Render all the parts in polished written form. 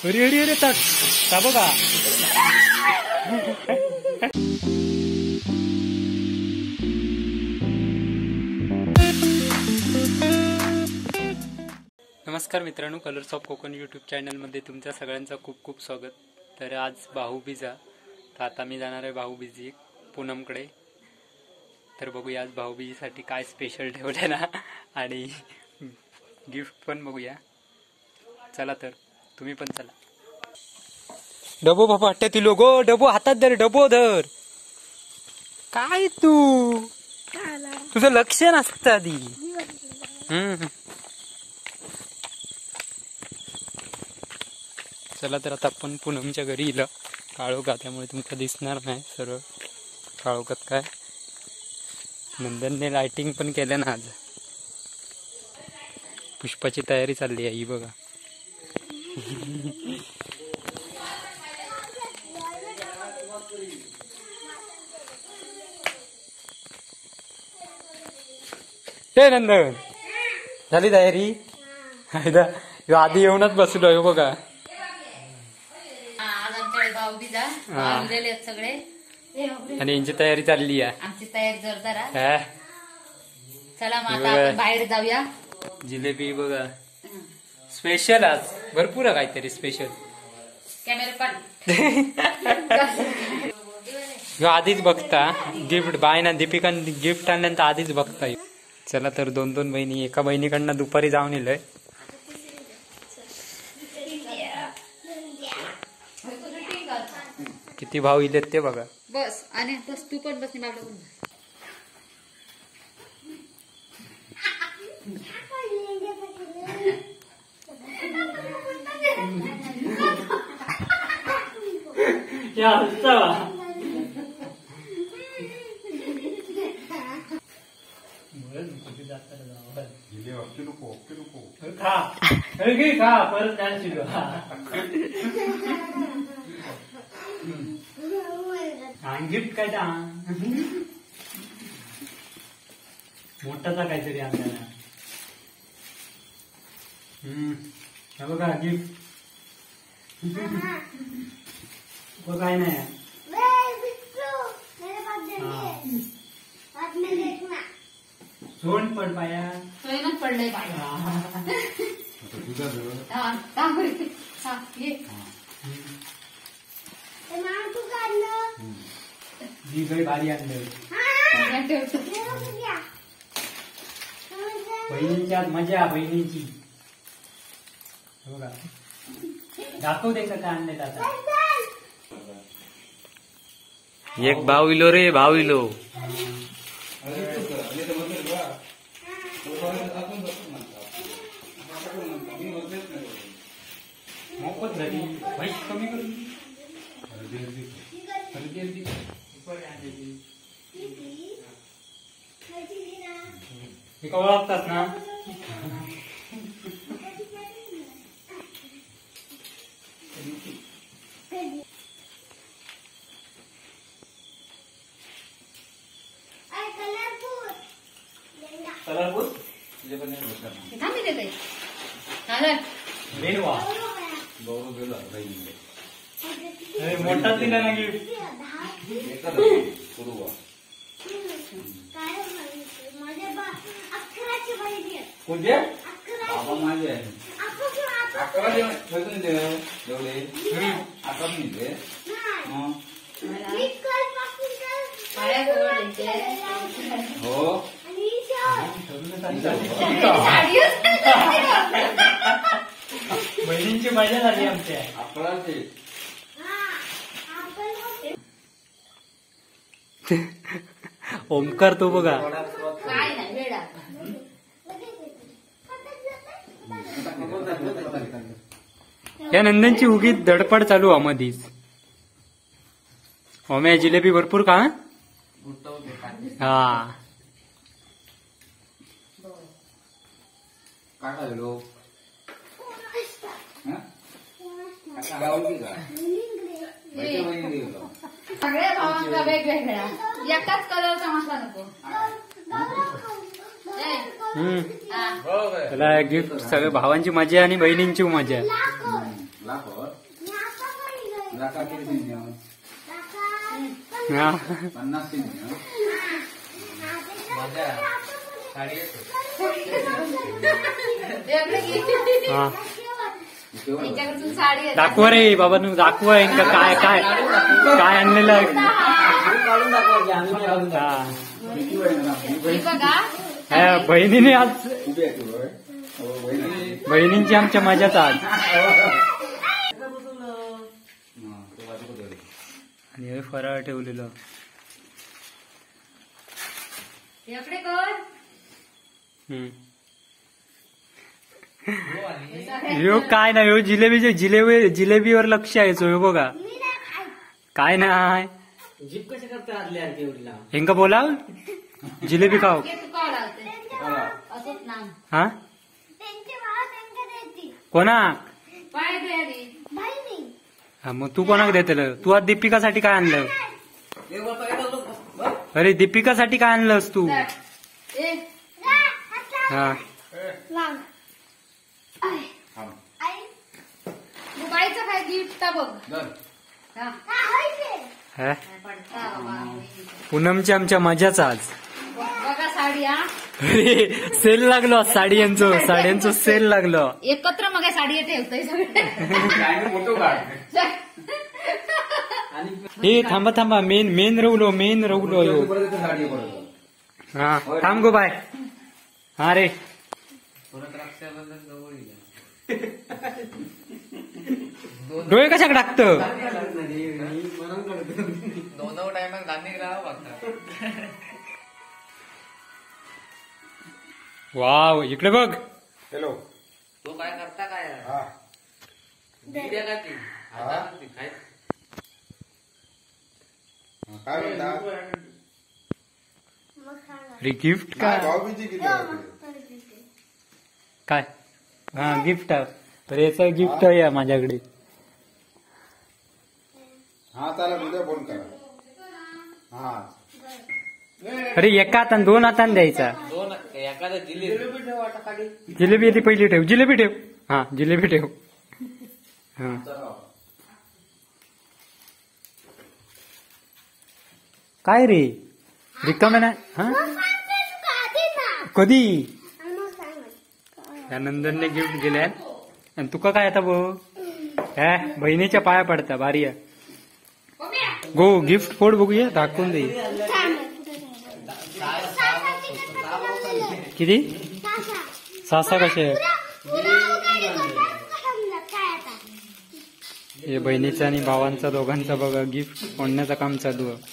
अरे अरे अरे तट का बघा. नमस्कार मित्रांनो, कलर्स ऑफ कोकण यूट्यूब चॅनलमध्ये तुमच्या सगळ्यांचं खूप खूप स्वागत. तर आज भाऊबीज, तर आता मी जाणार आहे भाऊबीजी पूनमकडे. तर बघूया आज भाऊबीजीसाठी काय स्पेशल ठेवलं ना, आणि गिफ्ट पण बघूया. चला तर तुम्ही पण चला. डबो बाबा हट्ट्यात लोगो, डबो हातात धर, डबो धर. काय तू, तुझं लक्ष नसतं आधी. चला तर आता आपण पूनमच्या घरी इलं. काळोखात त्यामुळे तुमचं दिसणार नाही सर्व काळोखात. काय नंदनने लाइटिंग पण केलं ना आज. पुष्पाची तयारी चालली आहे ही बघा. हे नंदन, झाली तयारी? आधी येऊनच बसलो बघा. सगळे आणि यांची तयारी चालली आहे. आमची तयारी जोरदार आहे. चला मग आता आपण बाहेर जाऊया. जिलेबी बघा स्पेशल, आज भरपूर आहे काहीतरी स्पेशल. कॅमेरा पण आधीच बघता गिफ्ट बाय ना. दीपिकान गिफ्ट आणल्यानंतर आधीच बघता. चला तर दोन दोन बहिणी, एका बहिणीकडनं दुपारी जाऊन येलंय. किती भाव इलेत ते बघा. बस आणि बस तू पण बस. गिफ्ट काय मोठाचा काहीतरी आपल्याला. बघा गिफ्ट काय नाही. सोन पड पाया, सोयनच पडलंय पाया. जी गई भारी आणलं. बहिणींची आज मजा, बहिणींची. बघा दाखव दे का आणले आता. एक भाव इलो रे, भाव इलो. मोफत झाली कमी करून. ओळखतात ना. मोठा दिला ना गिफ्ट. कोणत्या बाबा माझे आहे. 11 ठेवून दे एवढे. 11 नाही दे. हो बहिणींची मजा झाली आमच्या. 11 ते ओमकार तो बघा. या नंदनची उगीच धडपड चालू मधीच. ओम्या जिलेबी भरपूर का. हा सगळ्या भावांना वेगवेगळ्या एकाच कलरचा मसाला नको. त्याला गिफ्ट सगळ्या भावांची मजा आणि बहिणींची मजा. हा. हा. तिच्याकडून साडी आहे. दाखवा रे बाबा तू दाखवा इंका काय काय काय आणलेलं आहे. ही बघा हा, बहिणीने आज बहिणींची आमच्या मजाच आज. आणि हे फराळ ठेवलेलं. याकडे कर. ह्यो काय नाही ह्यो जिलेबीवर लक्ष आहे ह्यो बघा काय नाही हेंका बोला जिलेबी खाऊ हे तू का लावते? असंच ना. हा कोणाक पाय दे आधी. हा मग तू कोणाक देतलं तू आज दीपिकासाठी काय आणलं अरे दीपिकासाठी काय आणलंस तू ए, हा तू बाईचं काय गिफ्ट बघ. हा. हा? पडता बाबा. पूनमची आमच्या मजाच आज. बघा साडी हा. अरे सेल लागलो आज साड्यांचं सेल लागलो. एकत्र मग साडी ठेवतोय सगळे. हे थांबा मेन रवलो ह्यो. हा थांब गो बाय. हा रे डोळे कशाक टाकत वाव इकडे बघ. हॅलो तो काय करता काय हा दिल्या का ती आता ती काय काय म्हणता अरे गिफ्ट काय काय भाऊबीजी किती वाजता? काय हा गिफ्ट तर याचं गिफ्ट आहे माझ्याकडे. हा त्याला उद्या फोन करा. हा अरे एका हातान 2 हातान द्यायचा. दोन एखादा जिलेबी ठेव आता खाली जिलेबी आधी पहिली ठेव जिलेबी ठेव. हा जिलेबी ठेव. हा काय रे रिकामे ना हा कधी या नंदनने गिफ्ट दिल्या आणि तुका काय आता बो हा बहिणीच्या पाया पडता भारी आहे. गो गिफ्ट फोड बघूया दाखवून दे किती 6 कसे आहे. हे बहिणीचा आणि भावांचा दोघांचा बघा गिफ्ट फोडण्याचं काम चालू आहे.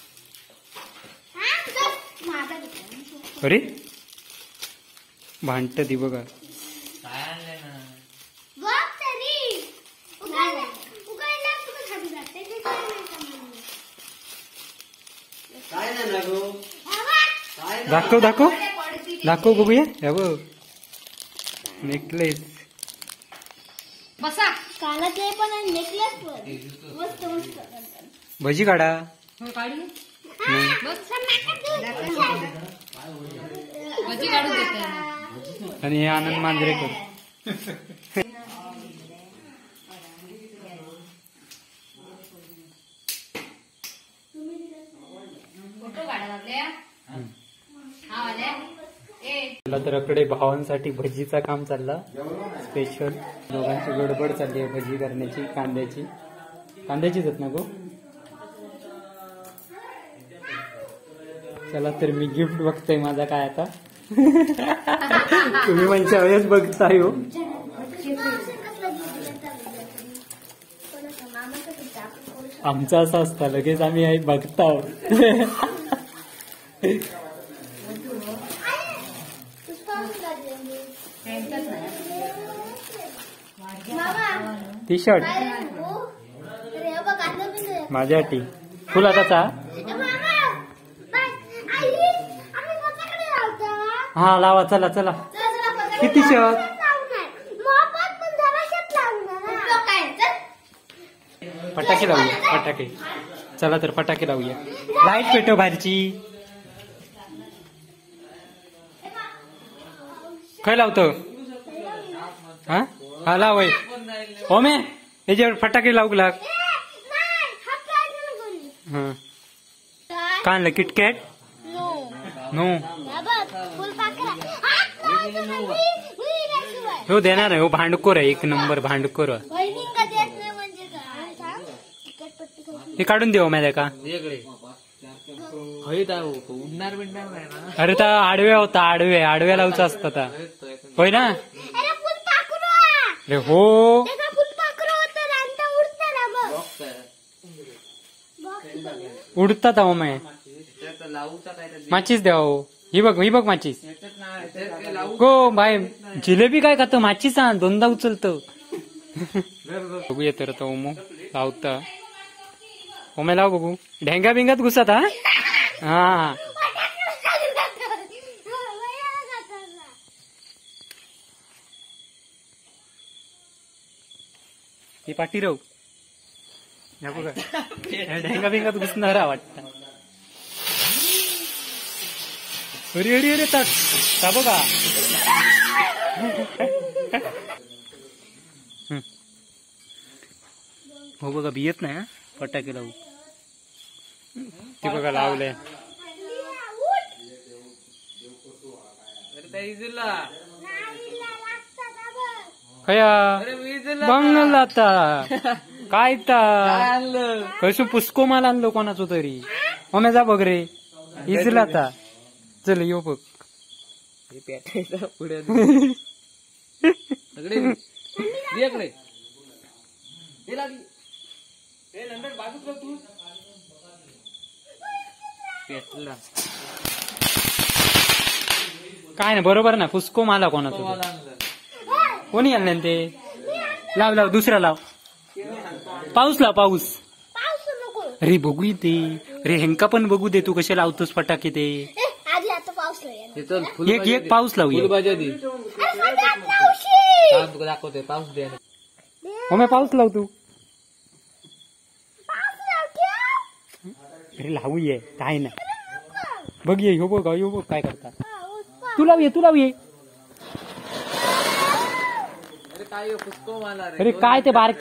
अरे भांडत ती बघा काय आणलंय ना काय नाही ना गो काय दाखव दाखव दाखव बघूया हे बघ नेकलेस. बसा. काला ते पण नेकलेस मस्त मस्त भजी काढा. हो काढू. नाही. भजी काढून देते. आणि हे आनंद मांजरेकर. फोटो काढा लागले. हा वाले. ए मला तर अकडे भावांसाठी भजीचा काम चालला स्पेशल. दोघांची गडबड चालली आहे भजी करण्याची कांद्याचीच आहेत ना गो. चला तर मी गिफ्ट बघतोय माझा काय आता. तुम्ही माझ्या वेळेस बघताय हो. आमचं असं असतं लगेच आम्ही बघता. टी शर्ट माझ्यासाठी फुल हाताचा. हा लावा चला चला. किती शर्ट फटाके लावूया फटाके. चला तर फटाके लावूया. लाईट पेटव बाहेरची. काय लावतो हा हा लाव हो मे याच्यावर फटाके लावू लाग. हं. काय? काय आणलं किटकॅट नो. नो हा बघ, फुलपाखरा. हो देणार आहे हो भांडखोर आहे एक नंबर भांडखोर आहे. बहिणींका देत नाही म्हणजे काय सांग? तिकटपट्टी करून. हे काढून देऊ माहिती का वेगळे हय उडणार बिडणार नाही ना अरे त्या आडव्या होता आडव्या लावचा असता ता होय ना अरे फुलपाखरू आहे. अरे हो त्याचा फुलपाखरू होतं आणि ते उडतं ना बघ. बॉक्स आहे बॉक्स बघ. उडतात अहो माय त्यात लावूचा काय तर माचीस द्या हो ही बघ माचीस त्याच्यात नाही त्यात काय लावू गो बाय जिलेबी काय खातो माचीस आण दोनदा उचलतो बघूया तर तो ओमो लावता ओमे लाव बघू ढेंगा बिंगात घुसत हा हा ती पाठी राहू या बघा ढेंगा बिंगात घुसणारा वाटत अरे अरे अरे तट का बघा हो बघा बियत नाही फटाके लावू ते बघा लावलंय अरे त्या इजूला खया अरे विजूला बंगल आता काय ता आणलं कसं पुष्को माल आणलो कोणाचो तरी ओमे जा बघ रे इजला आता चल यो बघ हे पेटायचं पुढे सगळे इकडे हे लागली हे नंतर बाजूला तू पेटला काय नाही बरोबर ना पुष्को माला कोणाचो मला तरी. आणलं कोणी आणलं ते लाव दुसरा लाव पाऊस लाव पाऊस पाऊस नको. अरे बघू ते अरे हेंका पण बघू दे तू कसे लावतोस फटाके ते आधी आता पाऊस नाही. ते चल एक एक पाऊस लावूया फुलभाज्या दे पाऊस दाखवते पाऊस दे ओमे पाऊस लाव तू लावतो. अरे लावूये काय ना बघ ये हो बघ काय करता तू लावूये अरे काय पुष्को मला रे अरे काय ते बारके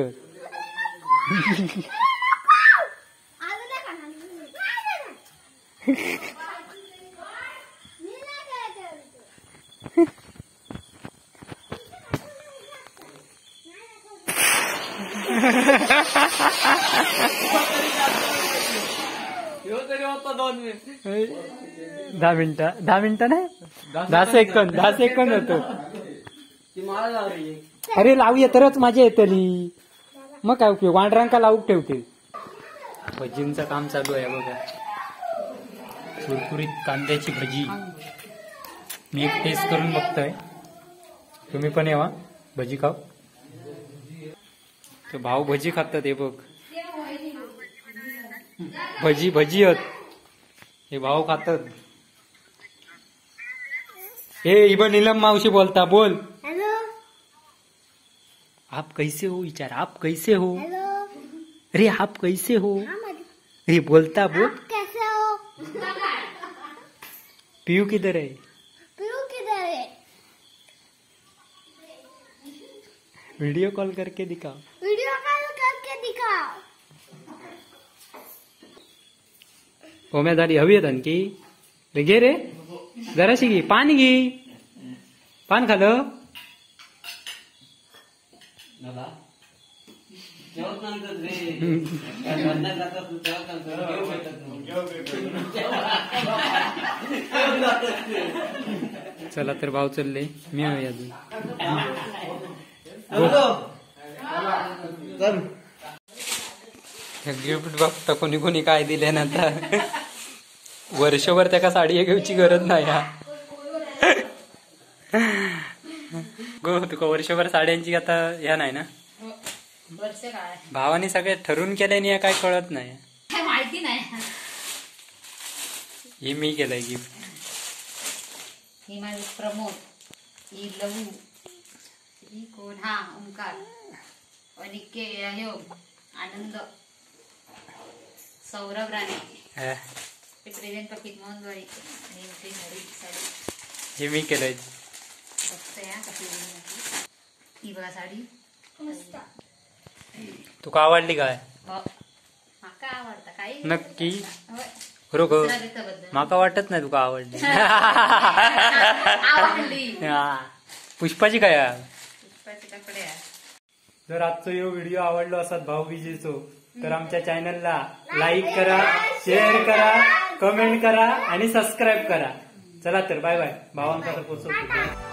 ह्यो तरी होता 2 मिनिट 10 मिनिटं नाही 10 सेकंद होतो ती मला लावली अरे लावूया तरच मजा येतली मग काय उपयोग वांढरांका लावूक ठेवते भजींचं काम चालू आहे बघा कुरकुरीत कांद्याची भजी मी एक टेस्ट करून बघतोय तुम्ही पण येवा भजी खाऊ तो भाऊ भजी खातात हे बघ भजी आहेत हे भाऊ खातात हे इबन नीलम मावशी बोलता बोल हॅलो आप कैसे हो विचार आप कैसे हो हॅलो. अरे आप कैसे हो हाँ, मत- अरे बोलता बोल आप कैसे हो? पीयू किधर है पीयू किधर है? वीडियो कॉल करके दिखाओ वीडियो कॉल करके दिखाओ. ओम्या झाली हवी आहेत आणखी रे घे रे जराशी घे पान घे पान खालं चला तर भाऊ चालले मी आहे अजून गिफ्ट बघता कोणी कोणी काय दिले ना आता वर्षभर त्याका साडी घेऊची गरज नाही हा गो तुका वर्षभर साड्यांची आता ह्या नाही ना वर्ष काय भावाने सगळे ठरून केल्याने काय कळत नाही काय माहिती नाही हे मी केलंय गिफ्ट ही माझी प्रमोद ही लहू ही कोण हा ओंकार आणि के ह्यो आनंद सौरभ राणे ते प्रेझेंट पाकिट महत्वारी आणि ते घरी साडी हे मी केलंय बघतोय हा कशी दिली ही बघा साडी मस्त. तुका आवडली काय हो माका आवडता काही नक्की? होय. खरोखर दुसऱ्या दिवसाबद्दल. माका वाटत नाही तुका आवडली. आवडली हा. पुष्पाची काय आहे? पुष्पाचे कपडे आहे. जर आजचो यो व्हिडिओ आवडलो असत भाऊबीजेचो तर आमच्या चॅनलला लाईक करा, शेअर करा, कमेंट करा आणि सबस्क्राईब करा. चला तर बाय बाय. भावांका तर पोचवतो.